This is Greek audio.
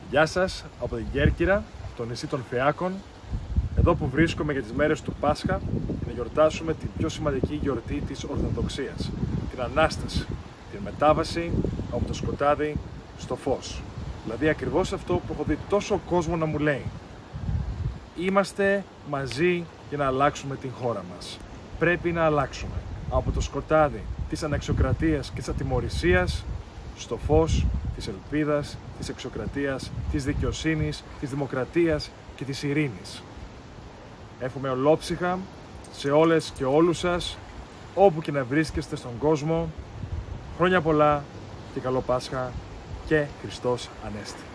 Γεια σας από την Κέρκυρα, το νησί των Φεάκων, εδώ που βρίσκομαι για τις μέρες του Πάσχα να γιορτάσουμε την πιο σημαντική γιορτή της Ορθοδοξίας, την Ανάσταση, την μετάβαση από το σκοτάδι στο φως. Δηλαδή ακριβώς αυτό που έχω δει τόσο κόσμο να μου λέει. Είμαστε μαζί για να αλλάξουμε την χώρα μας. Πρέπει να αλλάξουμε από το σκοτάδι της αναξιοκρατίας και της ατιμωρησίας στο φως της ελπίδας, της εξοκρατίας, της δικαιοσύνης, της δημοκρατίας και της ειρήνης. Εύχομαι ολόψυχα σε όλες και όλους σας, όπου και να βρίσκεστε στον κόσμο, χρόνια πολλά και καλό Πάσχα και Χριστός Ανέστη.